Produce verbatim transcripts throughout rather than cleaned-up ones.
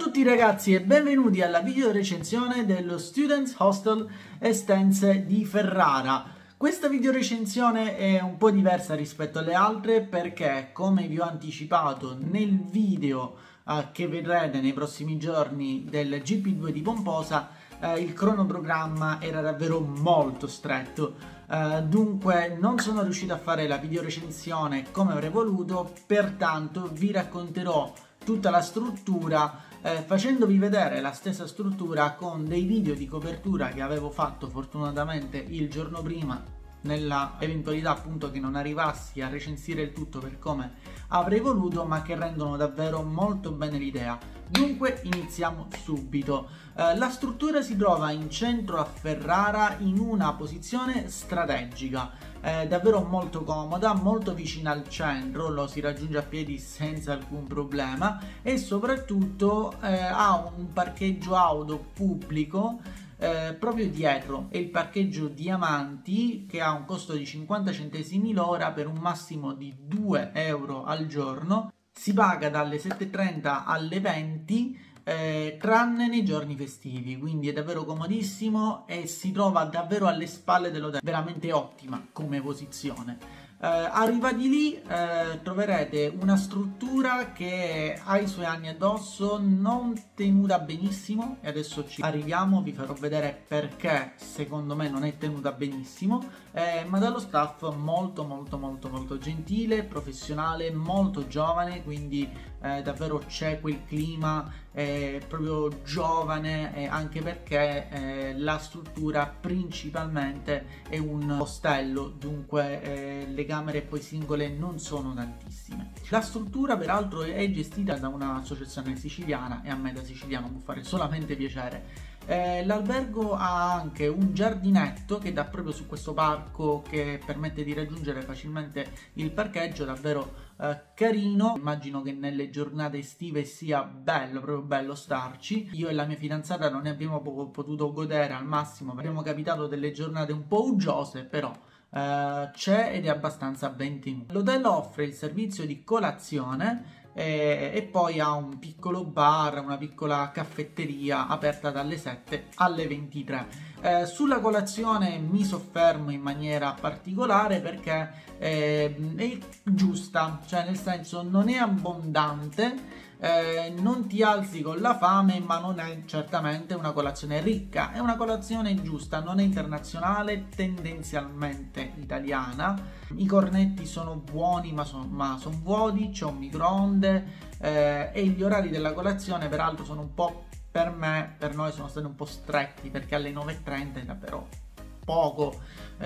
tutti ragazzi e benvenuti alla video recensione dello Students Hostel Estense di Ferrara. Questa video recensione è un po' diversa rispetto alle altre perché, come vi ho anticipato nel video eh, che vedrete nei prossimi giorni del G P due di Pomposa, eh, il cronoprogramma era davvero molto stretto. Uh, dunque non sono riuscito a fare la video recensione come avrei voluto, pertanto vi racconterò tutta la struttura eh, facendovi vedere la stessa struttura con dei video di copertura che avevo fatto fortunatamente il giorno prima, nella eventualità appunto che non arrivassi a recensire il tutto per come avrei voluto, ma che rendono davvero molto bene l'idea. Dunque iniziamo subito. Eh, la struttura si trova in centro a Ferrara in una posizione strategica, eh, davvero molto comoda, molto vicina al centro, lo si raggiunge a piedi senza alcun problema e soprattutto eh, ha un parcheggio auto pubblico Eh, proprio dietro. È il parcheggio Diamanti, che ha un costo di cinquanta centesimi l'ora per un massimo di due euro al giorno. Si paga dalle sette e trenta alle venti, eh, tranne nei giorni festivi, quindi è davvero comodissimo e si trova davvero alle spalle dell'hotel, veramente ottima come posizione. Uh, arrivati lì uh, troverete una struttura che ha i suoi anni addosso, non tenuta benissimo, e adesso ci arriviamo, vi farò vedere perché secondo me non è tenuta benissimo, eh, ma dallo staff molto molto molto molto gentile, professionale, molto giovane, quindi eh, davvero c'è quel clima eh, proprio giovane, eh, anche perché eh, la struttura principalmente è un ostello, dunque eh, le camere poi singole non sono tantissime. La struttura peraltro è gestita da un'associazione siciliana e a me da siciliano può fare solamente piacere. Eh, l'albergo ha anche un giardinetto che dà proprio su questo parco, che permette di raggiungere facilmente il parcheggio, davvero eh, carino. Immagino che nelle giornate estive sia bello, proprio bello starci. Io e la mia fidanzata non ne abbiamo potuto godere al massimo, abbiamo capitato delle giornate un po' uggiose, però Uh, c'è ed è abbastanza ben tenuto. L'hotel offre il servizio di colazione e, e poi ha un piccolo bar, una piccola caffetteria aperta dalle sette alle ventitré. Uh, sulla colazione mi soffermo in maniera particolare perché eh, è giusta, cioè nel senso non è abbondante, Eh, non ti alzi con la fame, ma non è certamente una colazione ricca, è una colazione giusta, non è internazionale, tendenzialmente italiana. I cornetti sono buoni ma sono son vuoti, c'è un microonde eh, e gli orari della colazione peraltro sono un po', per me, per noi sono stati un po' stretti, perché alle nove e trenta è davvero poco,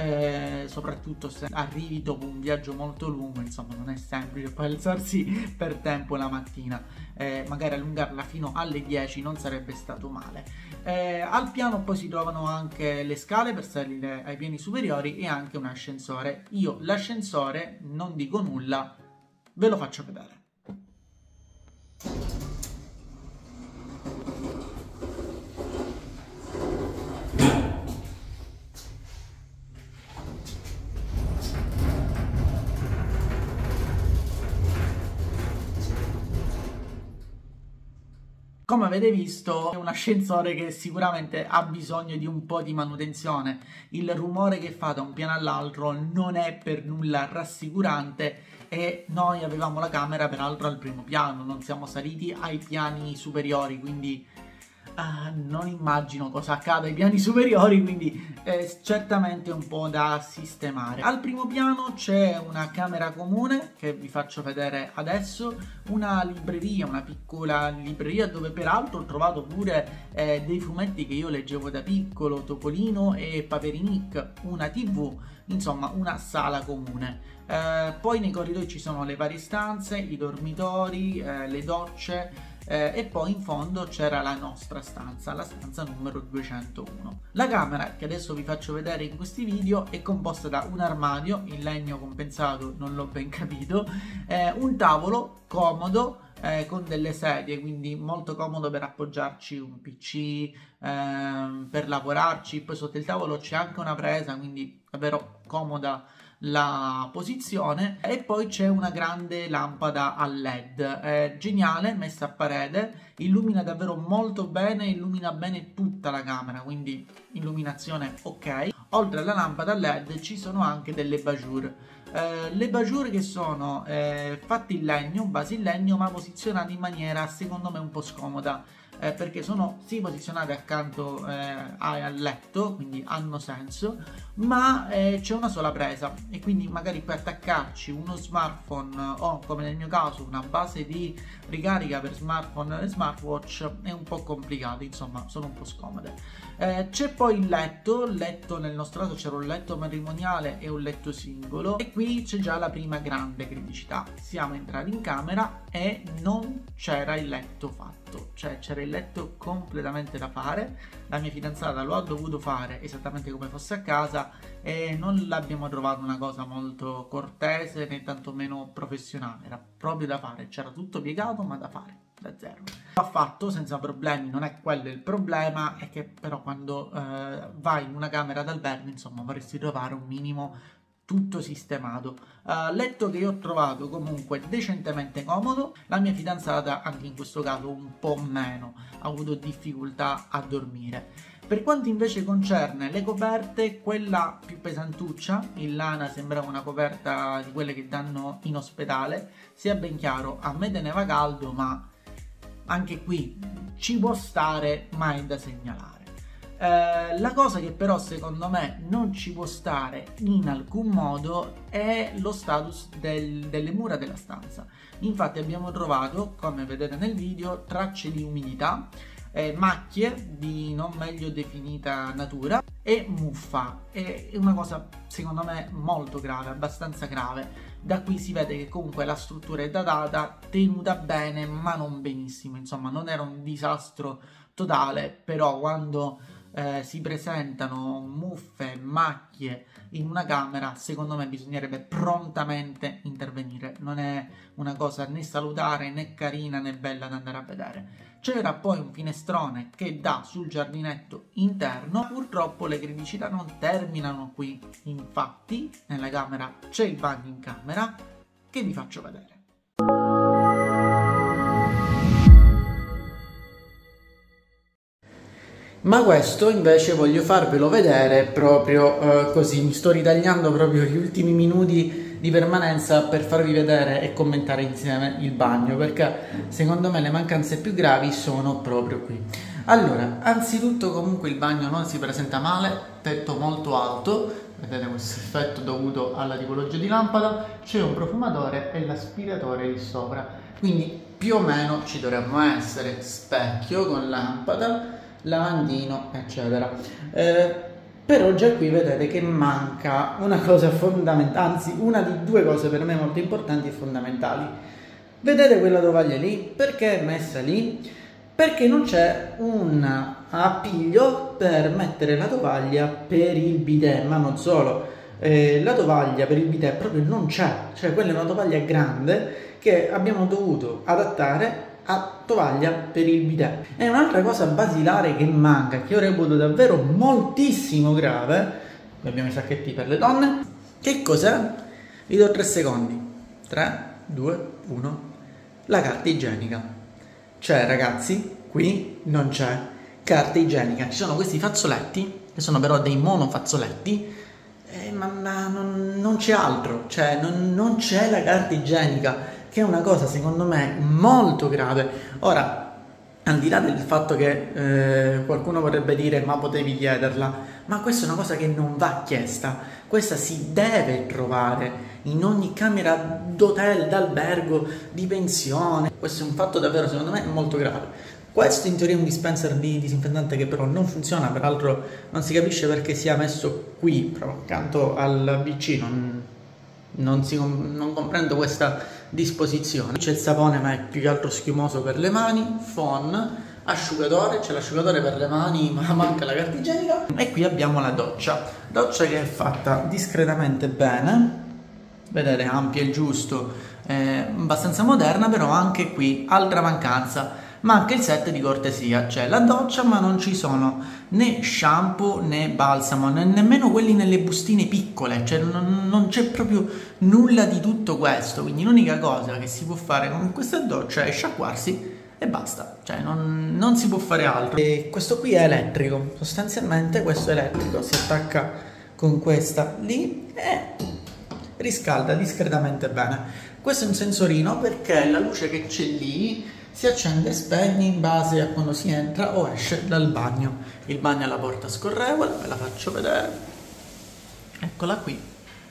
eh, soprattutto se arrivi dopo un viaggio molto lungo, insomma non è semplice poi alzarsi per tempo la mattina, eh, magari allungarla fino alle dieci non sarebbe stato male. Eh, al piano poi si trovano anche le scale per salire ai piani superiori e anche un ascensore. Io l'ascensore non dico nulla, ve lo faccio vedere. Come avete visto è un ascensore che sicuramente ha bisogno di un po' di manutenzione. Il rumore che fa da un piano all'altro non è per nulla rassicurante e noi avevamo la camera peraltro al primo piano, non siamo saliti ai piani superiori, quindi Uh, non immagino cosa accada ai piani superiori, quindi è certamente un po' da sistemare. Al primo piano c'è una camera comune che vi faccio vedere adesso, una libreria, una piccola libreria dove peraltro ho trovato pure eh, dei fumetti che io leggevo da piccolo, Topolino e Paperinik, una tivù, insomma una sala comune. Eh, poi nei corridoi ci sono le varie stanze, i dormitori, eh, le docce, Eh, e poi in fondo c'era la nostra stanza, la stanza numero duecentouno. La camera, che adesso vi faccio vedere in questi video, è composta da un armadio in legno compensato, non l'ho ben capito, eh, un tavolo comodo eh, con delle sedie, quindi molto comodo per appoggiarci un P C, eh, per lavorarci. Poi sotto il tavolo c'è anche una presa, quindi davvero comoda la posizione, e poi c'è una grande lampada a led, è geniale, messa a parete, illumina davvero molto bene, illumina bene tutta la camera, quindi illuminazione ok. Oltre alla lampada a led ci sono anche delle bajure, eh, le bajure che sono eh, fatte in legno, base in legno, ma posizionate in maniera secondo me un po' scomoda, eh, perché sono sì posizionate accanto eh, al letto, quindi hanno senso, ma eh, c'è una sola presa e quindi magari per attaccarci uno smartphone o, come nel mio caso, una base di ricarica per smartphone e smartwatch è un po' complicato, insomma sono un po' scomode. Eh, c'è poi il letto, letto nel nostro caso c'era un letto matrimoniale e un letto singolo, e qui c'è già la prima grande criticità: siamo entrati in camera e non c'era il letto fatto, cioè c'era il letto completamente da fare, la mia fidanzata lo ha dovuto fare esattamente come fosse a casa e non l'abbiamo trovato una cosa molto cortese né tantomeno professionale, era proprio da fare, c'era tutto piegato ma da fare da zero. L'ha fatto senza problemi, non è quello il problema, è che però quando eh, vai in una camera d'albergo, insomma, vorresti trovare un minimo tutto sistemato. Uh, letto che io ho trovato comunque decentemente comodo, la mia fidanzata anche in questo caso un po' meno, ha avuto difficoltà a dormire. Per quanto invece concerne le coperte, quella più pesantuccia, in lana, sembrava una coperta di quelle che danno in ospedale, sia ben chiaro, a me teneva caldo, ma anche qui ci può stare, ma è da segnalare. Eh, la cosa che però secondo me non ci può stare in alcun modo è lo status del, delle mura della stanza. Infatti abbiamo trovato, come vedete nel video, tracce di umidità, eh, macchie di non meglio definita natura e muffa. È una cosa secondo me molto grave, abbastanza grave. Da qui si vede che comunque la struttura è datata, tenuta bene ma non benissimo, insomma non era un disastro totale, però quando eh, si presentano muffe, macchie in una camera, secondo me bisognerebbe prontamente intervenire, non è una cosa né salutare né carina né bella da andare a vedere. C'era poi un finestrone che dà sul giardinetto interno, purtroppo le criticità non terminano qui, infatti nella camera c'è il bagno in camera che vi faccio vedere. Ma questo invece voglio farvelo vedere proprio eh, così, mi sto ritagliando proprio gli ultimi minuti di permanenza per farvi vedere e commentare insieme il bagno, perché secondo me le mancanze più gravi sono proprio qui. Allora, anzitutto comunque il bagno non si presenta male, tetto molto alto, vedete questo effetto dovuto alla tipologia di lampada, c'è un profumatore e l'aspiratore lì sopra, quindi più o meno ci dovremmo essere, specchio con lampada, lavandino eccetera. Eh, però già qui vedete che manca una cosa fondamentale, anzi una di due cose per me molto importanti e fondamentali. Vedete quella tovaglia lì? Perché è messa lì? Perché non c'è un appiglio per mettere la tovaglia per il bidet, ma non solo, eh, la tovaglia per il bidet proprio non c'è, cioè quella è una tovaglia grande che abbiamo dovuto adattare a tovaglia per il bidet. E un'altra cosa basilare che manca, che io reputo davvero moltissimo grave, qui abbiamo i sacchetti per le donne, che cos'è? Vi do tre secondi, tre, due, uno, la carta igienica. Cioè ragazzi, qui non c'è carta igienica, ci sono questi fazzoletti, che sono però dei monofazzoletti, eh, ma, ma non, non c'è altro, cioè non, non c'è la carta igienica, che è una cosa secondo me molto grave. Ora, al di là del fatto che eh, qualcuno vorrebbe dire ma potevi chiederla, ma questa è una cosa che non va chiesta, questa si deve trovare in ogni camera d'hotel, d'albergo, di pensione. Questo è un fatto davvero secondo me molto grave. Questo in teoria è un dispenser di disinfettante che però non funziona, peraltro non si capisce perché sia messo qui, proprio accanto al B C, non, non, si, non comprendo questa disposizione. C'è il sapone ma è più che altro schiumoso per le mani, phon, asciugatore, c'è l'asciugatore per le mani ma manca la carta igienica, e qui abbiamo la doccia, doccia che è fatta discretamente bene, vedete, ampia il giusto, eh, abbastanza moderna, però anche qui altra mancanza, ma anche il set di cortesia, c'è la doccia ma non ci sono né shampoo né balsamo, né nemmeno quelli nelle bustine piccole, cioè non, non c'è proprio nulla di tutto questo, quindi l'unica cosa che si può fare con questa doccia è sciacquarsi e basta, cioè non, non si può fare altro. E questo qui è elettrico, sostanzialmente questo è elettrico, si attacca con questa lì e riscalda discretamente bene. Questo è un sensorino perché la luce che c'è lì si accende e spegne in base a quando si entra o esce dal bagno. Il bagno ha la porta scorrevole, ve la faccio vedere, eccola qui.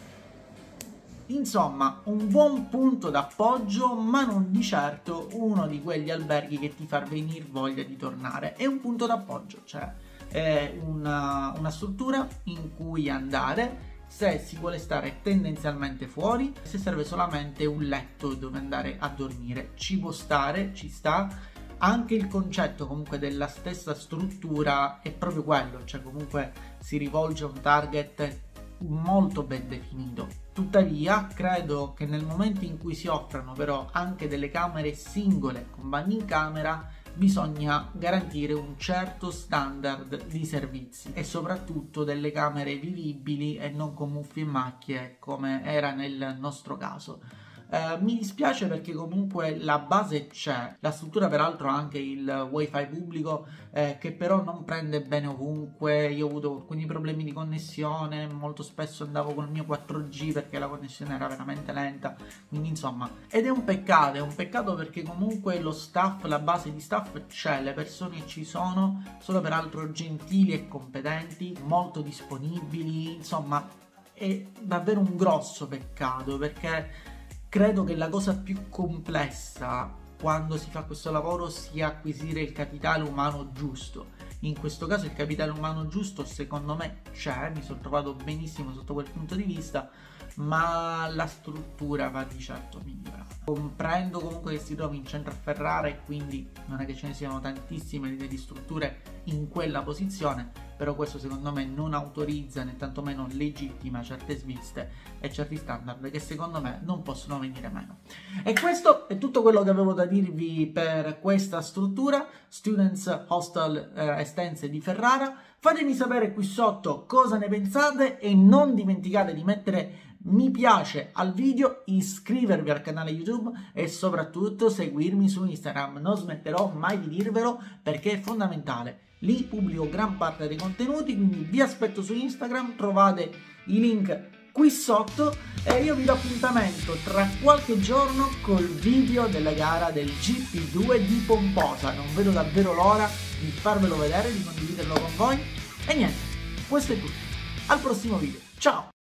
Insomma, un buon punto d'appoggio, ma non di certo uno di quegli alberghi che ti fa venire voglia di tornare. È un punto d'appoggio, cioè è una, una struttura in cui andare se si vuole stare tendenzialmente fuori, se serve solamente un letto dove andare a dormire. Ci può stare, ci sta. Anche il concetto comunque della stessa struttura è proprio quello, cioè comunque si rivolge a un target molto ben definito. Tuttavia credo che nel momento in cui si offrano però anche delle camere singole con bagni in camera, bisogna garantire un certo standard di servizi e soprattutto delle camere vivibili e non con muffe e macchie come era nel nostro caso. Eh, mi dispiace perché comunque la base c'è, la struttura peraltro ha anche il wifi pubblico eh, che però non prende bene ovunque. Io ho avuto alcuni problemi di connessione, molto spesso andavo con il mio quattro G perché la connessione era veramente lenta, quindi insomma, ed è un peccato, è un peccato perché comunque lo staff, la base di staff c'è, le persone ci sono, sono peraltro gentili e competenti, molto disponibili, insomma è davvero un grosso peccato perché credo che la cosa più complessa quando si fa questo lavoro sia acquisire il capitale umano giusto. In questo caso il capitale umano giusto secondo me c'è, mi sono trovato benissimo sotto quel punto di vista, ma la struttura va di certo migliorata. Comprendo comunque che si trovi in centro a Ferrara e quindi non è che ce ne siano tantissime di strutture in quella posizione, però questo secondo me non autorizza né tantomeno legittima certe sviste e certi standard che secondo me non possono venire meno. E questo è tutto quello che avevo da dirvi per questa struttura Students Hostel eh, Estense di Ferrara. Fatemi sapere qui sotto cosa ne pensate e non dimenticate di mettere mi piace al video, iscrivervi al canale YouTube e soprattutto seguirmi su Instagram. Non smetterò mai di dirvelo perché è fondamentale. Lì pubblico gran parte dei contenuti, quindi vi aspetto su Instagram, trovate i link qui sotto e io vi do appuntamento tra qualche giorno col video della gara del G P due di Pomposa. Non vedo davvero l'ora di farvelo vedere, di condividerlo con voi e niente, questo è tutto. Al prossimo video, ciao!